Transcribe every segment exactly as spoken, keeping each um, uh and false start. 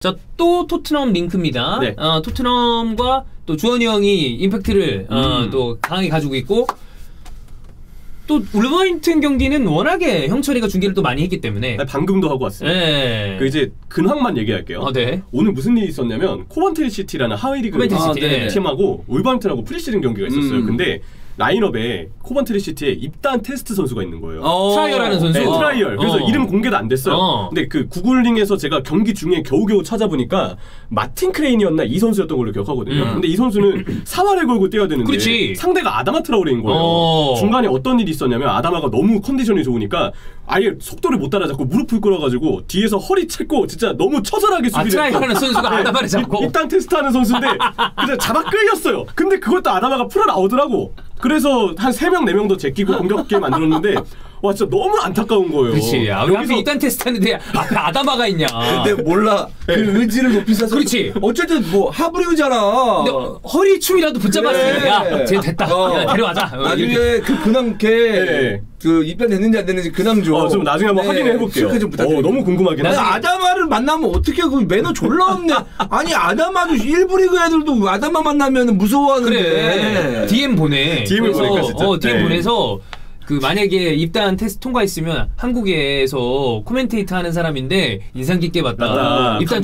자, 또 토트넘 링크입니다. 네. 어, 토트넘과 또 주원이 형이 임팩트를 음. 어, 또 강하게 가지고 있고 또 울버햄튼 경기는 워낙에 형철이가 중계를 또 많이 했기 때문에 아니, 방금도 하고 왔어요. 네. 그 이제 근황만 얘기할게요. 아, 네. 오늘 무슨 일이 있었냐면 코벤트리 시티라는 하위리그 아, 팀하고 울버햄튼하고 프리시즌 경기가 있었어요. 음. 근데 라인업에 코벤트리 시티에 입단 테스트 선수가 있는 거예요. 어 트라이얼하는 선수? 네, 트라이얼. 그래서 어. 이름 공개도 안 됐어요. 어. 근데 그 구글링에서 제가 경기 중에 겨우겨우 찾아보니까 마틴 크레인이었나 이 선수였던 걸로 기억하거든요. 음. 근데 이 선수는 사활을 걸고 뛰어야 되는데 그렇지. 상대가 아다마 트라오레인 거예요. 어. 중간에 어떤 일이 있었냐면 아다마가 너무 컨디션이 좋으니까 아예 속도를 못 따라잡고 무릎을 꿇어가지고 뒤에서 허리 채고 진짜 너무 처절하게 수비를 아, 트라이얼하는 선수가 네. 아다마를 잡고 입단 테스트하는 선수인데 그냥 잡아 끌렸어요. 근데 그것도 아다마가 풀어 나오더라고. 그래서 한 세 명, 네 명 더 제끼고 공격게 만들었는데 와 진짜 너무 안타까운 거예요. 그렇지. 아, 여기서 일단 테스트 하는데 앞에 아다마가 있냐. 근데 몰라. 그 의지를 높이 써서. 그렇지. 어쨌든 뭐 하브리그잖아. 근데 허리춤이라도 붙잡았으니까 네. 야, 쟤 됐다. 어. 야, 데려가자. 나중에 그 근황 걔 네. 그 입단 됐는지 안 됐는지 근황 좀. 어, 좀 나중에 한번 네. 확인해 해볼게요. 좀 부탁드려요. 어, 너무 궁금하긴 하네. 아다마를 만나면 어떻게 그 매너 졸라 없네. 아니 아다마도 일부 리그 애들도 아다마 만나면 무서워하는데. 그래. 디엠 보내. 디엠을 보내니까 진짜. 어, 디엠 네. 보내서 그 만약에 입단 테스트 통과했으면 한국에서 코멘테이터 하는 사람인데 인상 깊게 봤다. 아, 입단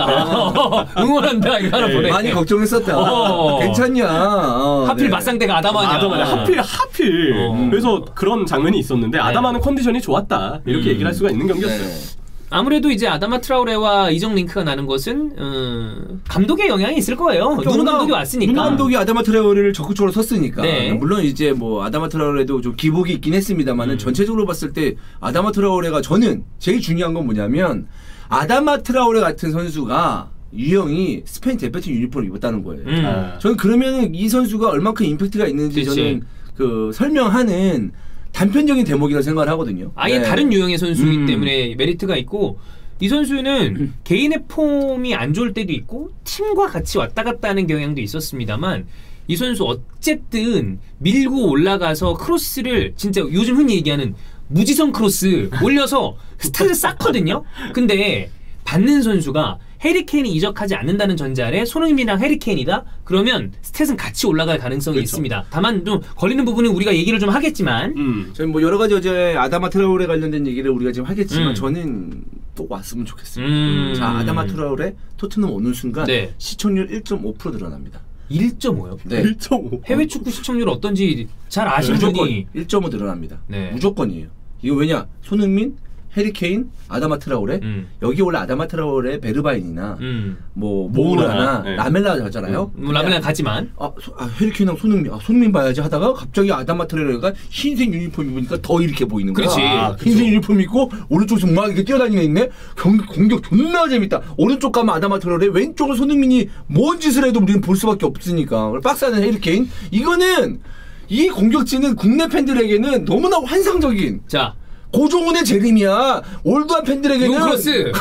축하한다. 응원한다. 이거 하나 네. 보내. 많이 걱정했었다. 어. 괜찮냐. 어, 하필 네. 맞상대가 아다마냐. 아다마냐. 하필 하필. 어. 그래서 그런 장면이 있었는데 네. 아다마는 컨디션이 좋았다. 이렇게 음. 얘기를 할 수가 있는 경기였어요. 네. 아무래도 이제 아다마 트라우레와 이적 링크가 나는 것은 어, 감독의 영향이 있을 거예요. 그러니까 누누 감독이 왔으니까. 누누 감독이 아다마 트라우레를 적극적으로 섰으니까. 네. 물론 이제 뭐 아다마 트라우레도 좀 기복이 있긴 했습니다만은 음. 전체적으로 봤을 때 아다마 트라우레가 저는 제일 중요한 건 뭐냐면 아다마 트라우레 같은 선수가 유형이 스페인 대표팀 유니폼을 입었다는 거예요. 음. 아. 저는 그러면 이 선수가 얼마큼 임팩트가 있는지 그치. 저는 그 설명하는 단편적인 대목이라고 생각을 하거든요. 아예 네. 다른 유형의 선수이기 음. 때문에 메리트가 있고 이 선수는 음. 개인의 폼이 안 좋을 때도 있고 팀과 같이 왔다 갔다 하는 경향도 있었습니다만 이 선수 어쨌든 밀고 올라가서 크로스를 진짜 요즘 흔히 얘기하는 무지성 크로스 올려서 스타를 쌓거든요. 근데 받는 선수가 해리케인이 이적하지 않는다는 전제 아래 손흥민이랑 해리케인이다? 그러면 스탯은 같이 올라갈 가능성이 그렇죠. 있습니다. 다만 좀 걸리는 부분은 우리가 얘기를 좀 하겠지만 음. 저희 뭐 여러 가지 어제 아다마 트라우레 관련된 얘기를 우리가 지금 하겠지만 음. 저는 또 왔으면 좋겠습니다. 음. 자, 아다마 트라우레 토트넘 오는 순간 네. 시청률 일 점 오 퍼센트 늘어납니다. 일 점 오요? 네. 일 점 오. 해외 축구 시청률 어떤지 잘 아시는 무조건 분이 일 점 오 늘어납니다. 네. 무조건이에요. 이거 왜냐? 손흥민, 해리케인, 아다마 트라우레 음. 여기 원래 아다마 트라우레 베르바인이나 음. 뭐 모우라나 네. 라멜라 하잖아요. 뭐 라멜라 가지만 아, 소, 아 해리케인이랑 손흥민, 아, 손흥민 봐야지 하다가 갑자기 아다마 트라우레가 흰색 유니폼 입으니까 더 이렇게 보이는 거야. 그렇지. 아, 흰색 유니폼 입고 오른쪽에서 막 이렇게 뛰어다니는 애 있네. 경기 공격 존나 재밌다. 오른쪽 가면 아다마 트라우레, 왼쪽은 손흥민이 뭔 짓을 해도 우리는 볼 수밖에 없으니까. 박스 안에 해리케인. 이거는 이 공격진은 국내 팬들에게는 너무나 환상적인. 자 고종훈의 재림이야. 올드한 팬들에게는 용크로스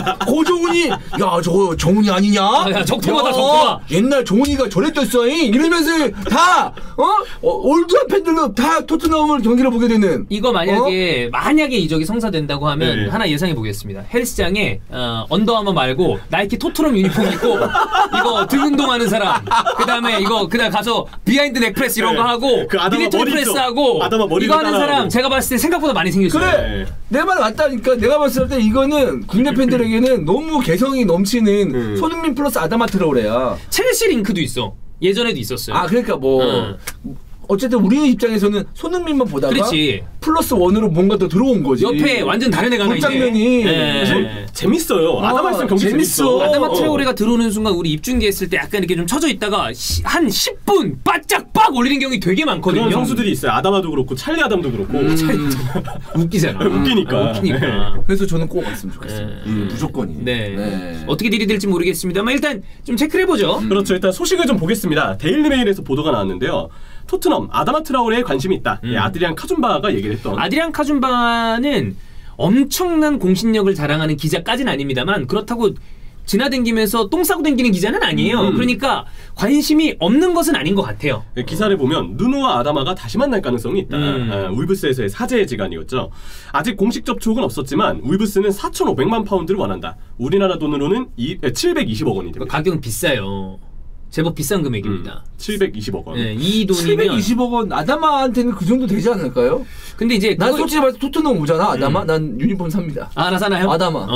고종훈이 야 저 정훈이 아니냐? 아, 야, 적토마다, 야, 적토마. 옛날 정훈이가 저랬댔어 이러면서 다 어? 어 올드한 팬들도 다 토트넘을 경기를 보게 되는. 이거 만약에 어? 만약에 이적이 성사된다고 하면 네. 하나 예상해 보겠습니다. 헬스장에 어, 언더아머 말고 나이키 토트넘 유니폼 입고 이거 등 운동하는 사람 그 다음에 이거 그냥 가서 비하인드 넥프레스 이런 네. 거 하고 그 아다마 미리터리 머리 프레스 있죠. 하고 아다마 머리도 이거 하는 따라하고. 사람 제가 봤을 때 생각보다 많이 생겼어요. 그래 네. 내 말 맞다니까. 내가 봤을 때 이거는 국내 팬들에게는 너무 개성이 넘치는 음. 손흥민 플러스 아다마 트라우레야. 첼시 링크도 있어. 예전에도 있었어요. 아 그러니까 뭐 음. 어쨌든 우리 입장에서는 손흥민만 보다가 그렇지. 플러스 원으로 뭔가 더 들어온 거지. 옆에 완전 다른 애가 하나 그 있네. 장면이 네. 재밌어요. 아, 아다마 있으면 경기 재밌어. 재밌어. 아다마 어. 트라오레가 들어오는 순간 우리 입중계했을 때 약간 이렇게 좀 처져 있다가 시, 한 십 분 바짝 빡 올리는 경우가 되게 많거든요. 그런 선수들이 있어요. 아다마도 그렇고 찰리 아담도 그렇고. 음. 웃기잖아. 웃기니까. 아, 웃기니까. 그래서 저는 꼭 왔으면 좋겠어요. 네. 음, 무조건이. 네. 네. 어떻게 딜이 될지 모르겠습니다만 일단 좀 체크를 해보죠. 그렇죠. 일단 소식을 좀 보겠습니다. 데일리메일에서 보도가 나왔는데요. 토트넘 아다마 트라오레에 관심이 있다. 음. 예, 아드리안 카준바가 얘기를 했던. 아드리안 카준바는 엄청난 공신력을 자랑하는 기자까지는 아닙니다만 그렇다고 지나다니면서 똥 싸고 다니는 기자는 아니에요. 음. 그러니까 관심이 없는 것은 아닌 것 같아요. 기사를 보면 누누와 아다마가 다시 만날 가능성이 있다. 음. 아, 울브스에서의 사죄의 지간이었죠. 아직 공식 접촉은 없었지만 울브스는 사천오백만 파운드를 원한다. 우리나라 돈으로는 이, 칠백이십억 원이 됩니다. 가격은 비싸요. 제법 비싼 금액입니다. 음, 칠백이십억 원. 네, 이 돈이면 칠백이십억 원 아다마한테는 그 정도 되지 않을까요? 근데 이제 난 그거- 솔직히 말해서 토트넘 오잖아 아다마. 음. 난 유니폼 삽니다. 아, 나 사나요? 아다마.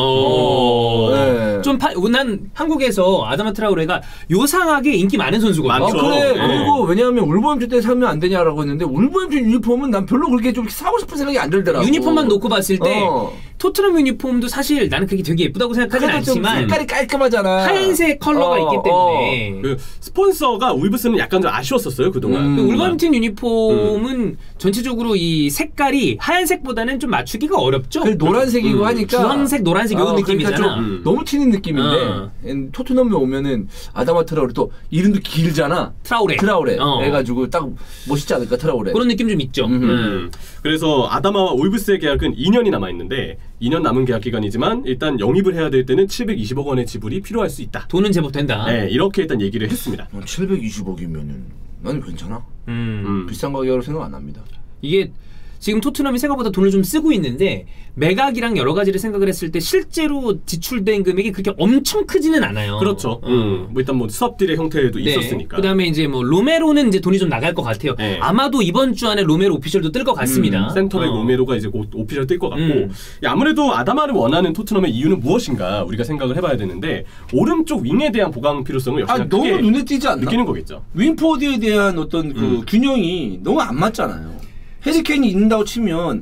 어. 네. 좀 파, 난 한국에서 아다마 트라우레가 요상하게 인기 많은 선수거든요. 아, 많죠. 그래. 어. 그리고 왜냐하면 울버햄튼 때 사면 안 되냐라고 했는데 울버햄튼 유니폼은 난 별로 그렇게 좀 사고 싶은 생각이 안 들더라고. 유니폼만 놓고 봤을 때 어. 토트넘 유니폼도 사실 나는 그게 되게 예쁘다고 생각하진 그래도 좀 않지만 색깔이 깔끔하잖아. 하얀색 컬러가 어, 있기 때문에 그 스폰서가 울브스는 약간 좀 아쉬웠었어요 그동안. 음. 그 울버햄튼 유니폼은 전체적으로 이 색깔이 하얀색보다는 좀 맞추기가 어렵죠. 그 노란색이고 음. 하니까 주황색, 노란색 이런 어, 느낌이잖아. 그러니까 좀 음. 너무 튀는 느낌인데 어. 음, 토트넘에 오면은 아다마 트라우레 또 이름도 길잖아. 트라우레. 트라우레 어. 해가지고 딱 멋있지 않을까 트라우레. 그런 느낌 좀 있죠. 음. 음. 음. 그래서 아다마와 울브스의 계약은 이 년이 남아 있는데 이 년 남은 계약 기간이지만 일단 영입을 해야 될 때는 칠백이십억 원의 지불이 필요할 수 있다. 돈은 제법 된다. 네, 이렇게 일단 얘기를 했습니다. 칠백이십억이면은 나는 괜찮아. 음. 음. 비싼 가격으로 생각 안 합니다. 이게 지금 토트넘이 생각보다 돈을 좀 쓰고 있는데 매각이랑 여러 가지를 생각을 했을 때 실제로 지출된 금액이 그렇게 엄청 크지는 않아요. 그렇죠. 어. 음. 뭐 일단 뭐 수업딜의 형태도 네. 있었으니까. 그다음에 이제 뭐 로메로는 이제 돈이 좀 나갈 것 같아요. 네. 아마도 이번 주 안에 로메로 오피셜도 뜰 것 같습니다. 음, 센터백 어. 로메로가 이제 곧 오피셜 뜰 것 같고 음. 아무래도 아다마를 원하는 토트넘의 이유는 무엇인가 우리가 생각을 해봐야 되는데 오른쪽 윙에 대한 보강 필요성을 역시나 아 너무 크게 눈에 띄지 않나? 느끼는 거겠죠. 윙포드에 대한 어떤 그 음. 균형이 너무 안 맞잖아요. 해리케인이 있는다고 치면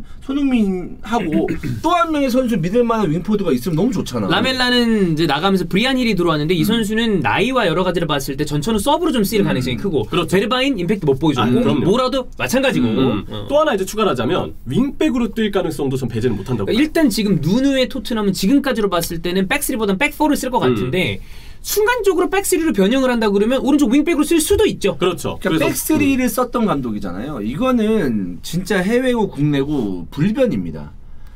손흥민하고 또 한 명의 선수 믿을 만한 윙포드가 있으면 너무 좋잖아. 라멜라는 이제 나가면서 브리안 힐이 들어왔는데 이 선수는 나이와 여러 가지를 봤을 때 전천후 서브로 좀 쓰일 가능성이 크고 그렇죠. 베르바인 임팩트 못 보여줬고 아, 그럼요. 뭐라도 마찬가지고 음. 어. 또 하나 이제 추가를 하자면 윙백으로 뛸 가능성도 좀 배제는 못한다고. 그러니까 일단 지금 누누의 토트넘은 지금까지로 봤을 때는 백삼보다는 백사를 쓸 것 같은데 순간적으로 백삼로 변형을 한다 그러면 오른쪽 윙백으로 쓸 수도 있죠. 그렇죠. 그러니까 백삼을 썼던 감독이잖아요. 이거는 진짜 해외고 국내고 불변입니다.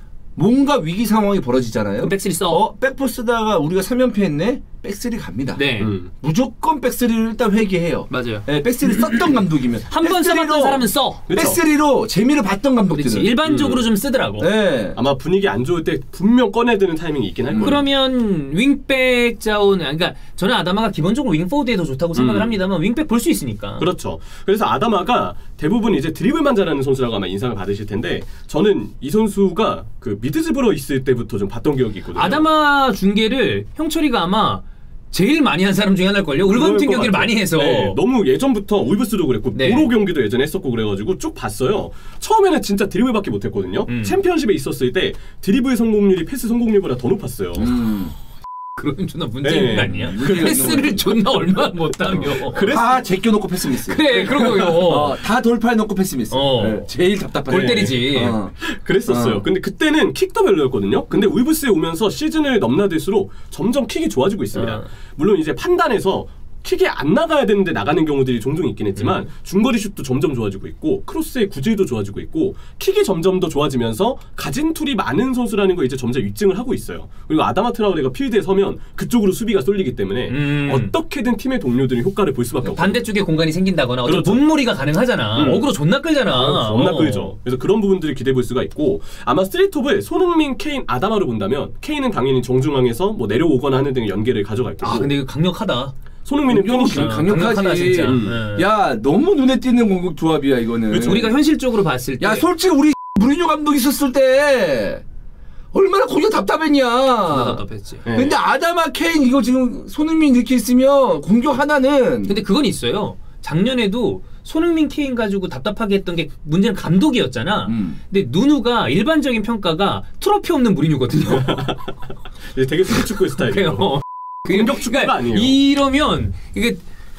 뭔가 위기 상황이 벌어지잖아요. 그럼 백삼 써. 어, 백포 쓰다가 우리가 삼 연패했네. 백삼 갑니다. 네. 음. 무조건 백삼을 일단 회귀해요. 맞아요. 네, 백삼을 썼던 감독이면 한 번 써봤던 사람은 써. 그렇죠. 백삼로 재미를 봤던 그렇지. 감독들은. 일반적으로 좀 쓰더라고. 네. 아마 분위기 안 좋을 때 분명 꺼내드는 타이밍이 있긴 할 거예요. 그러면 윙백 자원, 그러니까 저는 아다마가 기본적으로 윙포드에 더 좋다고 생각을 음. 합니다만 윙백 볼 수 있으니까. 그렇죠. 그래서 아다마가 대부분 이제 드리블만 잘하는 선수라고 아마 인상을 받으실 텐데 저는 이 선수가 그 미드즈브러 있을 때부터 좀 봤던 기억이 있거든요. 아다마 중계를 형철이가 아마 제일 많이 한 사람 중에 하나일걸요. 울버햄튼 그럴 것 경기를 같아요. 많이 해서. 네, 너무 예전부터 울브스도 그랬고 네. 보로 경기도 예전에 했었고 그래가지고 쭉 봤어요. 처음에는 진짜 드리블밖에 못했거든요. 음. 챔피언십에 있었을 때 드리블 성공률이 패스 성공률보다 더 높았어요. 음. 그러면 존나 문제 있는 네. 거 아니야? 문제가 패스를 있는 존나 얼마 못하며. 그래서 다 제껴놓고 패스미스. 그래 그런 거요. 어, 다 돌파해놓고 패스미스. 어. 네, 제일 답답한. 골 때리지. 어. 그랬었어요. 어. 근데 그때는 킥도 별로였거든요. 근데 울브스에 오면서 시즌을 넘나들수록 점점 킥이 좋아지고 있습니다. 어. 물론 이제 판단에서 킥이 안 나가야 되는데 나가는 경우들이 종종 있긴 했지만 음. 중거리 슛도 점점 좋아지고 있고 크로스의 구질도 좋아지고 있고 킥이 점점 더 좋아지면서 가진 툴이 많은 선수라는 걸 이제 점점 입증을 하고 있어요. 그리고 아다마 트라우레가 필드에 서면 그쪽으로 수비가 쏠리기 때문에 음. 어떻게든 팀의 동료들이 효과를 볼 수밖에 없어요. 반대쪽에 공간이 생긴다거나 어떤 그렇죠. 몸무리가 가능하잖아. 음. 어그로 존나 끌잖아. 아, 겁나 어. 끌죠. 그래서 그런 부분들을 기대해 볼 수가 있고 아마 스트레이트업을 손흥민, 케인, 아다마로 본다면 케인은 당연히 정중앙에서 뭐 내려오거나 하는 등의 연계를 가져갈 거고 아 근데 이거 강력하다. 손흥민은 공격은 피니시. 강- 강력하지. 강력하다, 진짜. 음. 네. 야 너무 눈에 띄는 공격 조합이야 이거는. 그렇죠. 우리가 현실적으로 봤을 때 야 솔직히 우리 무리뉴 감독 있었을 때 얼마나 공격 답답했냐. 존나 답답했지. 네. 근데 아다마 케인 이거 지금 손흥민 이렇게 있으면 공격 하나는. 근데 그건 있어요. 작년에도 손흥민 케인 가지고 답답하게 했던 게 문제는 감독이었잖아. 음. 근데 누누가 일반적인 평가가 트로피 없는 무리뉴거든요. 되게 수비 축구의 스타일이에요. 그래요. 공격 축구가 그러니까 아니에요. 이러면 이게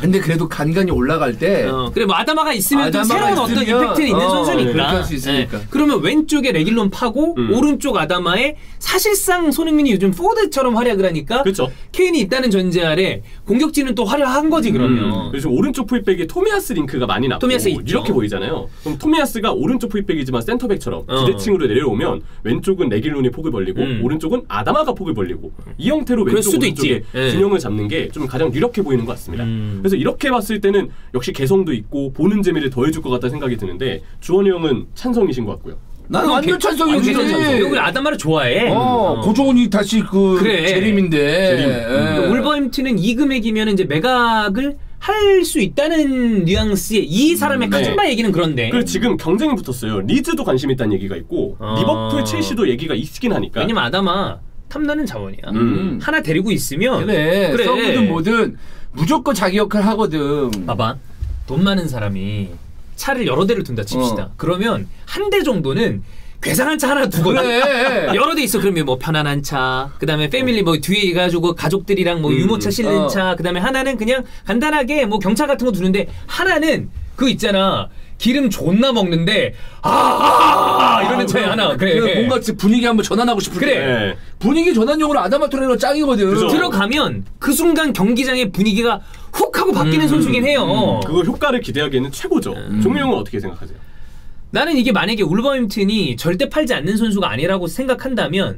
근데 그래도 간간히 올라갈 때 어, 그래 뭐 아다마가 있으면 또 아다마가 새로운 어떤 있으면, 임팩트 있는 어, 선수니까. 그렇게 할 수 있으니까. 네. 그러면 왼쪽에 레길론 파고 음. 오른쪽 아다마에 사실상 손흥민이 요즘 포워드처럼 활약을 하니까 그렇죠. 케인이 있다는 전제 아래 공격진은 또 활약한 거지 그러면. 음. 그래서 오른쪽 포입백에 토미아스 링크가 많이 났고 토미아스 있죠. 이렇게 보이잖아요. 그럼 토미아스가 오른쪽 포입백이지만 센터백처럼 어. 비대칭으로 내려오면 왼쪽은 레길론이 폭을 벌리고 음. 오른쪽은 아다마가 폭을 벌리고 이 형태로 그럴 왼쪽 수도 오른쪽에 있지. 예. 균형을 잡는 게 좀 가장 유력해 보이는 것 같습니다. 음. 그래서 이렇게 봤을 때는 역시 개성도 있고 보는 재미를 더해줄 것 같다는 생각이 드는데 주원이 형은 찬성이신 것 같고요. 나는 완전 찬성이지. 완전 찬성. 여기 아다마를 좋아해. 어, 어. 고조원이 다시 그 그래. 재림인데. 재림. 예. 울버햄튼은 이 금액이면 이제 매각을 할 수 있다는 뉘앙스의 이 사람의 음, 카즈마 네. 얘기는 그런데. 그리고 지금 경쟁이 붙었어요. 리즈도 관심 있다는 얘기가 있고 어. 리버풀, 첼시도 얘기가 있긴 하니까. 왜냐면 아다마 탐나는 자원이야. 음. 하나 데리고 있으면 그래. 그래. 서브든 뭐든 무조건 자기 역할 하거든. 봐봐. 돈 많은 사람이 차를 여러 대를 둔다 칩시다. 어. 그러면 한 대 정도는 괴상한 차 하나 두거든. 그래. 여러 대 있어. 그러면 뭐 편안한 차, 그다음에 패밀리 뭐 뒤에 가지고 가족들이랑 뭐 음. 유모차 실는 어. 차, 그다음에 하나는 그냥 간단하게 뭐 경차 같은 거 두는데 하나는 그거 있잖아. 기름 존나 먹는데 아, 아, 아 이러는 차에 하나. 그래. 그 뭔가 분위기 한번 전환하고 싶을 그래. 때. 네. 분위기 전환용으로 아다마 토레로 짱이거든. 그죠. 들어가면 그 순간 경기장의 분위기가 훅 하고 바뀌는 음, 선수긴 해요. 그거 효과를 기대하기에는 최고죠. 음. 종료 형은 어떻게 생각하세요? 나는 이게 만약에 울버햄튼이 절대 팔지 않는 선수가 아니라고 생각한다면,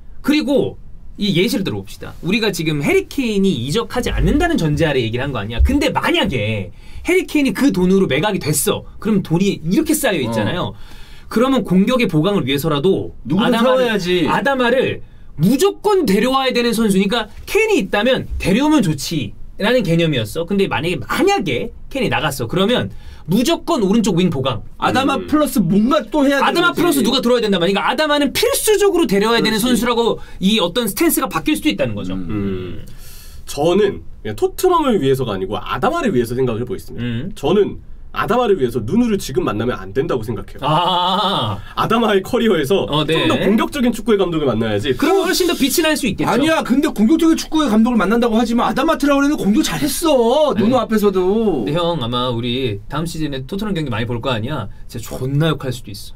그리고 이 예시를 들어봅시다. 우리가 지금 해리케인이 이적하지 않는다는 전제 아래 얘기를 한 거 아니야. 근데 만약에 해리케인이 그 돈으로 매각이 됐어. 그럼 돈이 이렇게 쌓여 있잖아요. 어. 그러면 공격의 보강을 위해서라도 누구를 아다마를, 세워야지. 아다마를 무조건 데려와야 되는 선수니까 케인이 있다면 데려오면 좋지 라는 개념이었어. 근데 만약에 만약에 케인이 나갔어. 그러면 무조건 오른쪽 윙 보강. 아다마 음. 플러스 뭔가 또 해야 돼. 아다마 플러스 누가 들어와야 된단 말이야. 그러니까 아다마는 필수적으로 데려와야 되는 그렇지. 선수라고 이 어떤 스탠스가 바뀔 수도 있다는 거죠. 음. 음, 저는 그냥 토트넘을 위해서가 아니고 아다마를 위해서 생각을 해보겠습니다. 음. 저는 아다마를 위해서 누누를 지금 만나면 안 된다고 생각해요. 아, 아다마의 커리어에서 어, 네. 좀 더 공격적인 축구의 감독을 만나야지. 그럼 훨씬 더 빛이 날 수 있겠죠. 아니야. 근데 공격적인 축구의 감독을 만난다고 하지만 아다마 트라우레는 공격 잘했어. 누누 네. 앞에서도. 근데 형 아마 우리 다음 시즌에 토트넘 경기 많이 볼 거 아니야. 진짜 존나 욕할 수도 있어.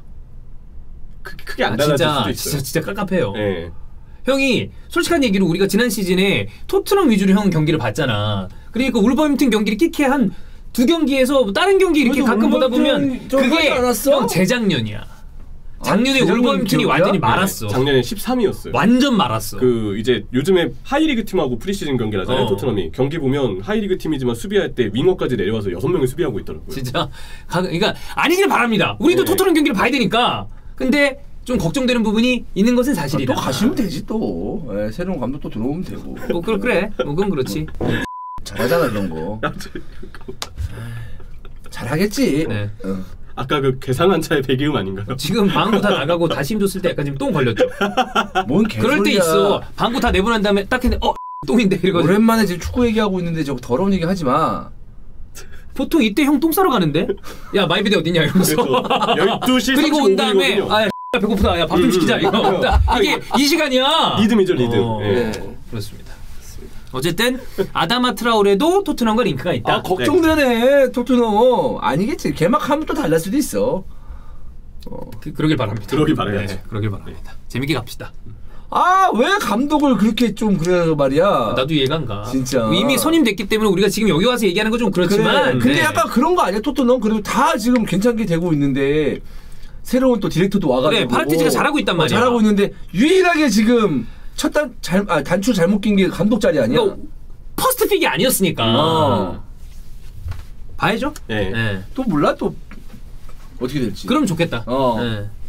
크, 크게 안 아, 달라질 진짜 수도 있어요. 진짜 진짜 깝깝해요. 네. 형이 솔직한 얘기로 우리가 지난 시즌에 토트넘 위주로 형 경기를 봤잖아. 그러니까 울버햄튼 경기를 끼케 한 두 경기에서 다른 경기 이렇게 그래도 가끔 보다 보면 울버햄튼 좀 그게 하지 않았어? 형 재작년이야. 작년에 재작년 울버햄튼이 기억이야? 완전히 네, 말았어. 작년에 십삼 위였어요. 완전 말았어. 그 이제 요즘에 하이리그 팀하고 프리시즌 경기를 하잖아요. 어. 토트넘이 경기 보면 하이리그 팀이지만 수비할 때 윙어까지 내려와서 여섯 명이 수비하고 있더라고요. 진짜 가, 그러니까 아니길 바랍니다. 우리도 네. 토트넘 경기를 봐야 되니까. 근데 좀 걱정되는 부분이 있는 것은 사실이다. 또 가시면 되지 또. 예, 새로운 감독 또 들어오면 되고. 뭐 그래 그래. 뭐 그건 그렇지. 잘하잖아 그런 거. 잘하겠지. 네. 어. 아까 그 괴상한 차의 배기음 아닌가요? 지금 방구 다 나가고 다시 힘줬을 때 약간 지금 똥 걸렸죠. 뭔 개소리야. 그럴 때 있어. 방구 다 내보낸 다음에 딱 했는데 어 똥인데 이러거든. 오랜만에 지금 축구 얘기하고 있는데 저거 더러운 얘기 하지 마. 보통 이때 형 똥 싸러 가는데 야 마이비데 어딨냐 이러면서 열두 시 그리고 온 다음에 삼십오 분이거든요. 아 야, 배고프다 야 밥 좀 시키자 이거 이게 이 시간이야. 리듬이죠, 리듬. 어, 예. 그렇습니다. 어쨌든 아다마 트라우레도 토트넘과 링크가 있다. 아 걱정되네 토트넘. 아니겠지. 개막하면 또 달랄 수도 있어. 그, 그러길 바랍니다. 그러길 바라야죠. 네, 그러길 바랍니다. 재밌게 갑시다. 아 왜 감독을 그렇게 좀 그래 말이야. 나도 이해가 안 가. 진짜. 이미 선임됐기 때문에 우리가 지금 여기 와서 얘기하는 건 좀 그렇지만. 그래. 근데 네. 약간 그런 거 아니야 토트넘? 그래도 다 지금 괜찮게 되고 있는데 새로운 또 디렉터도 와가지고. 그래, 파라티지가 잘하고 있단 말이야. 어, 잘하고 있는데 유일하게 지금 첫 단 잘 아, 단추 잘못 낀 게 감독 자리 아니야? 그러니까 퍼스트 픽이 아니었으니까. 어. 봐야죠. 네. 네. 또 몰라 또 어떻게 될지. 그럼 좋겠다. 어. 네.